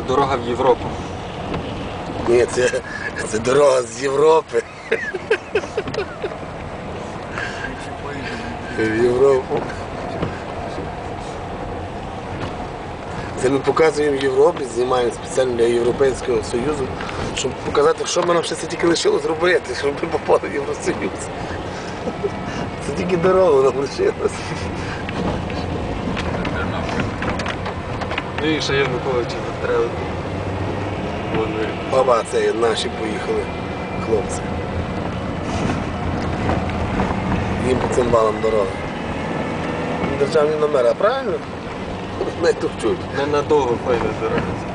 дорога в Європу. Ні, це дорога з Європи. В Європу. Це ми показуємо в Європі, знімаємо спеціально для Європейського Союзу, щоб показати, що нам ще це тільки лишило зробити, щоб ми попали в Євросоюз. Це тільки дорогу нам лишилось. Ну і ще Януковича застрелити. Оба, це наші поїхали хлопці. Їм по цим балам дорога. Державні номера, правильно? Не товчуть. Ненадовго файна дорога.